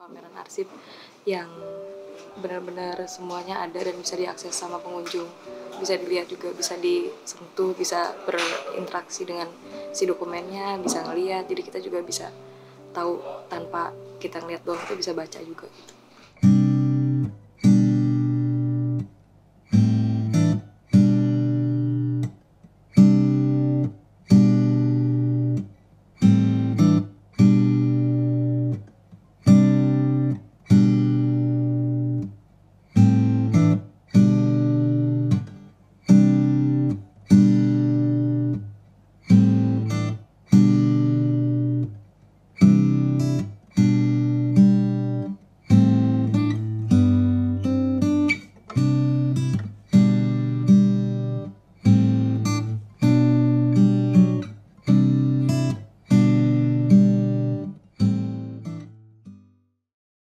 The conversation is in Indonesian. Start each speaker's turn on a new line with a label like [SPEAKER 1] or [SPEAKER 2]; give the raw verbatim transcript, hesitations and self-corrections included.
[SPEAKER 1] pameran arsip yang benar-benar semuanya ada dan bisa diakses sama pengunjung, bisa dilihat juga, bisa disentuh, bisa berinteraksi dengan si dokumennya, bisa ngelihat, jadi kita juga bisa tahu tanpa kita ngeliat doang, kita bisa baca juga gitu.